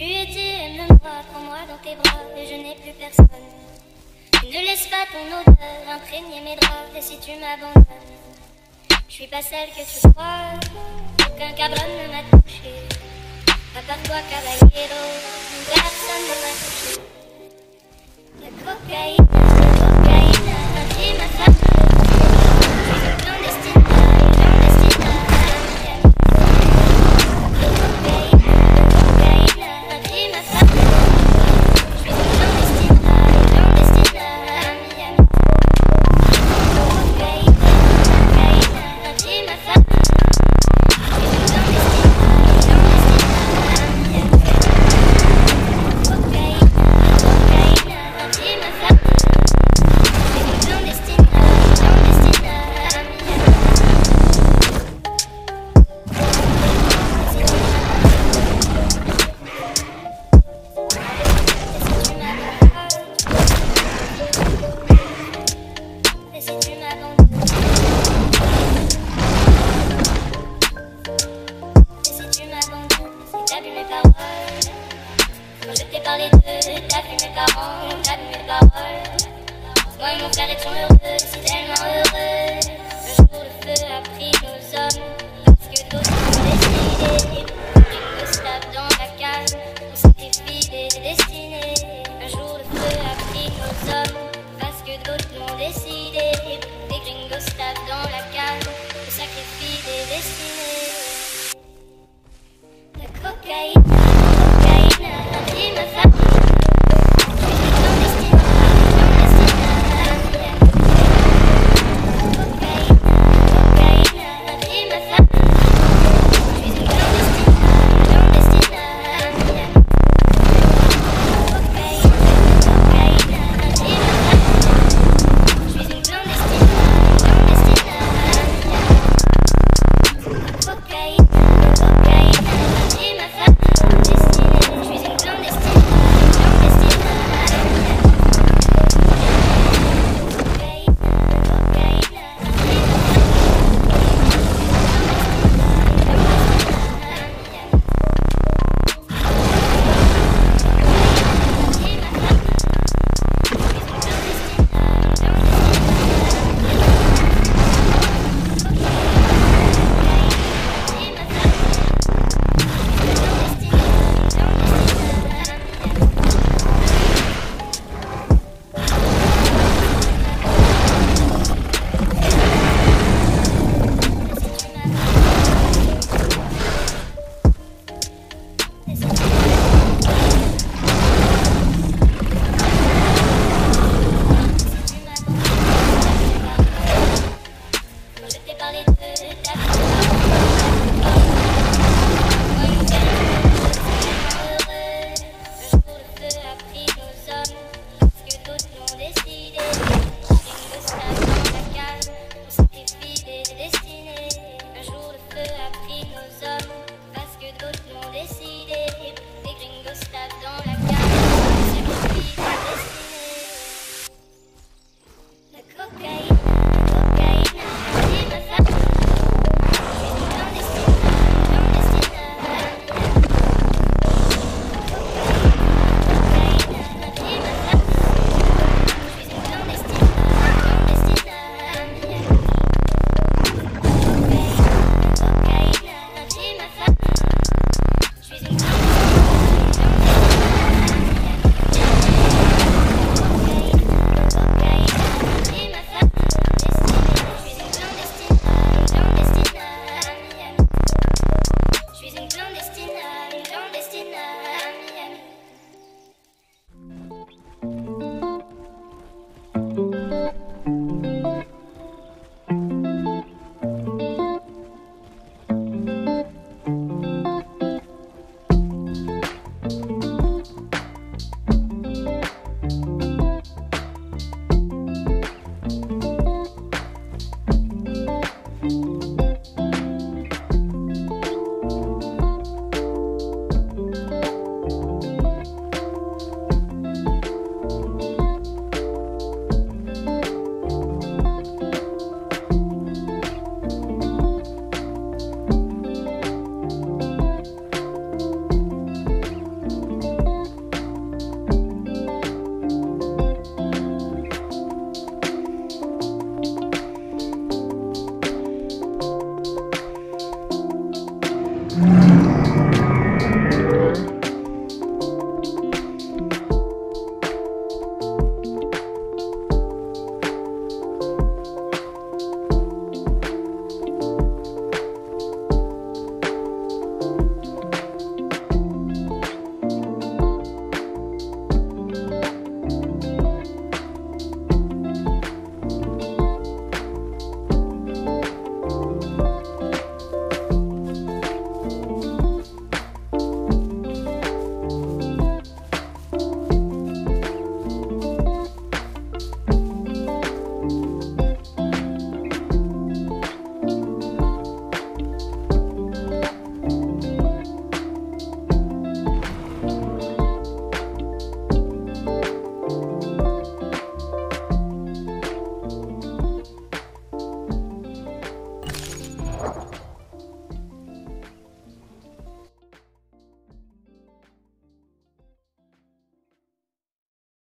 Tu étais un homme droit, prends-moi dans tes bras et je n'ai plus personne. Ne laisse pas ton odeur imprégner mes draps, et si tu m'abandonnes, je suis pas celle que tu crois, aucun cabron ne m'a touché. À part toi, caballero, personne ne m'a touché. La cocaïne, t'es ma femme. Je suis une clandestine, La cocaïne, t'es ma femme. Je suis une clandestine, à Miami. Cocaïne, t'es ma femme. Je suis une clandestine, à Miami. Cocaïne, t'es ma femme. Je suis une clandestine, à Miami. Et si tu m'abandonnes, si t'as vu mes paroles, quand je t'ai parlé d'eux, t'as vu mes parents, t'as vu mes paroles. Moi et mon frère étions heureux, si tellement heureux. Le jour le feu a pris nos hommes, parce que d'autres ont décidé. Ils nous tapent dans la cage, on sacrifie des destinées. Un jour le feu a pris nos hommes, parce que d'autres l'ont décidé. Les gringos tapent dans la cage, on sacrifie des destinées. La cocaïne, t'es ma femme. Je suis une clandestine, à Miami. Cocaïne, t'es ma femme. Je suis une clandestine, à Miami. Cocaïne, t'es ma femme. Je suis une clandestine, à Miami. Cocaïne, t'es ma femme. Je suis une clandestine, dans la